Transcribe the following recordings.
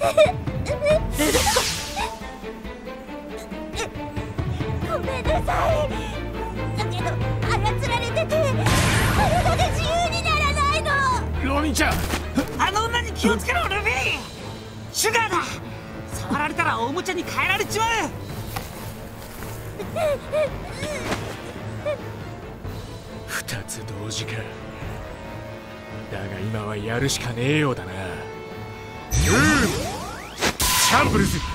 ごめんなさい。だけど操られてて体が自由にならないの。 ロミンちゃん、 あの女に気をつけろルビー。シュガーだ。触られたらおもちゃに変えられちまう。 二つ同時か。だが今はやるしかねえようだな。チャンブルズ。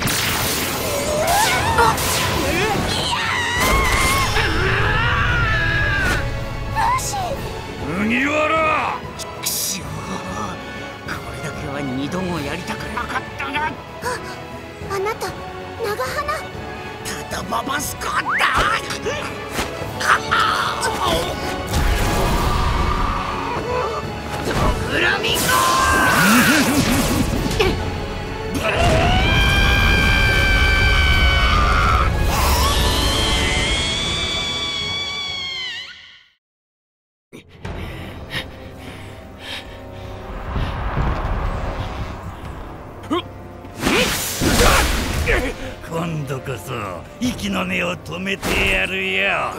麦わら。 くしょう、これだけは二度もやりたくなかったが。 あなた長花。 タタババスコだ。ドフラミンゴ。 今度こそ息の根を止めてやるよ。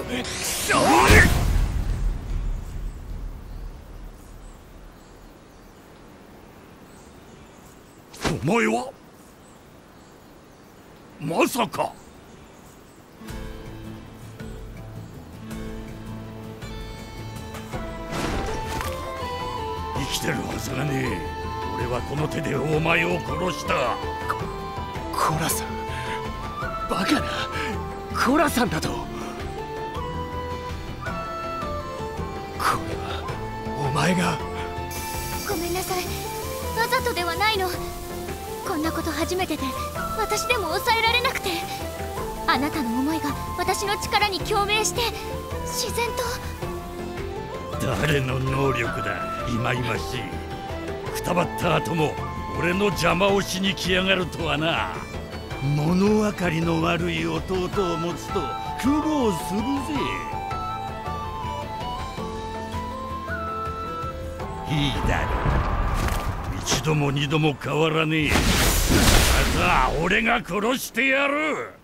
お前はまさか。 生きてるはずがねえ。俺はこの手でお前を殺した。 コラさん、バカな。コラさんだと。これはお前が。 ごめんなさい、わざとではないの。こんなこと初めてで私でも抑えられなくて、あなたの思いが私の力に共鳴して自然と。 誰の能力だ、いまいましい。くたばった後も俺の邪魔をしに来やがるとはな。物分かりの悪い弟を持つと苦労するぜ。いいだろう。一度も二度も変わらねえ。また俺が殺してやる。